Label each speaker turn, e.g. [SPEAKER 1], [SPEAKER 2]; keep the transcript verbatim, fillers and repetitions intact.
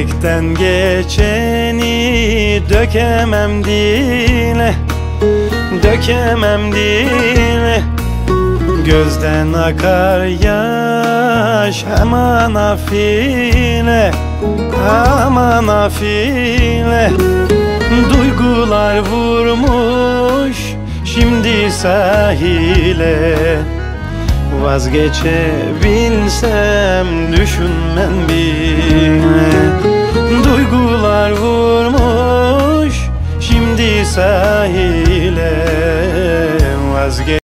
[SPEAKER 1] Yürekten geçeni dökemem dile, dökemem dile. Gözden akar yaş aman afile, aman afile. Duygular vurmuş şimdi sahile. Vazgeçebilsem düşünmem bile. Duygular vurmuş şimdi sahile. Vazgeç